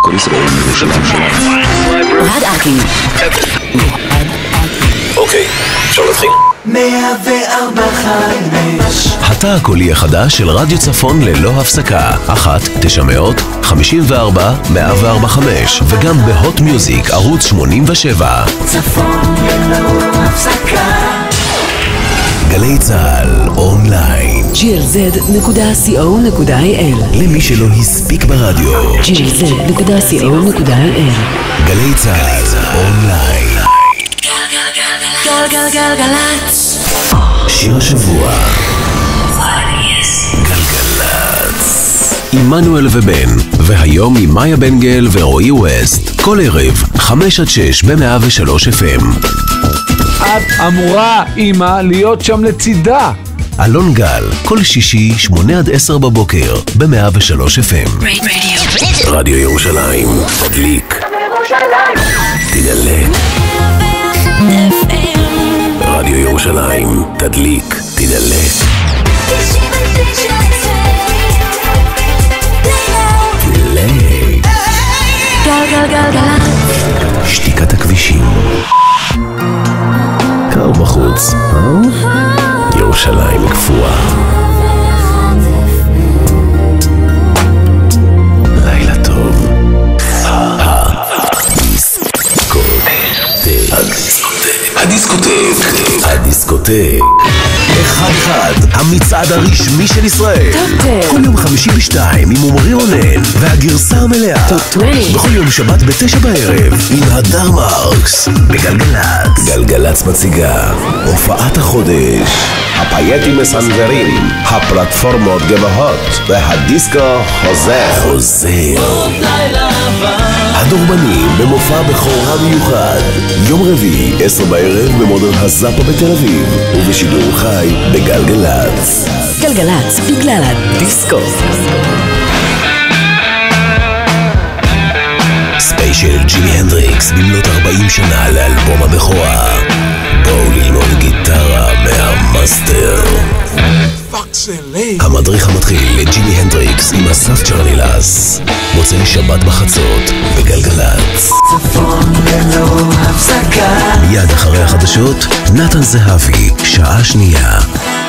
כל ישראל מירושלים. אוהד אקי. אוקיי, אפשר להתחיל. 104.5 התא הקולי החדש של רדיו צפון ללא הפסקה 1-954-104-5 וגם בהוט מיוזיק ערוץ 87 צפון ללא הפסקה. גלי צהל אונליין glz.co.il למי שלא הספיק ברדיו. glz.co.il גלי צהל אונליין. גלגלגלגלצ. שיר השבוע גלגלצ עמנואל ובן, והיום עם מאיה בנגל ורועי ווסט, כל ערב 5-6 ב-103 FM. את אמורה, אמא, להיות שם לצידה. אלון גל, כל שישי 8-10 בבוקר ב-103 FM. רדיו ירושלים, תדליק, תדלק. רדיו ירושלים, תדליק, תדלק. פליי. שתיקת הכבישים. קר בחוץ, ירושלים קפואה. לילה טוב. הדיסקוטק 1-1, המצעד הרשמי של ישראל. כל יום חמישי ב-2 עם עומרי רונן והגרסה המלאה. בכל יום שבת ב-9 בערב עם הדר מרקס בגלגלצ. גלגלצ מציגה הופעת החודש. הפייטים מסנזרים, הפלטפורמות גבוהות והדיסקו חוזר. הדורבנים במופע בכורה מיוחד, יום רביעי 10 בערב במודרן הזאפה בתל אביב ובשידור חי בגלגלצ. גלגלצ, בגלל הדיסקו. ספיישל ג'ימי הנדריקס במלאת 40 שנה לאלבום הבכורה. בואו ללמוד גיטרה מהמאסטר. המדריך המתחיל לג'ימי הנדריקס עם אסף צ'רנילס, מוצאי שבת בחצות בגלגלצ. צפון ללא הפסקה. מיד אחרי החדשות נתן זהבי, שעה שנייה.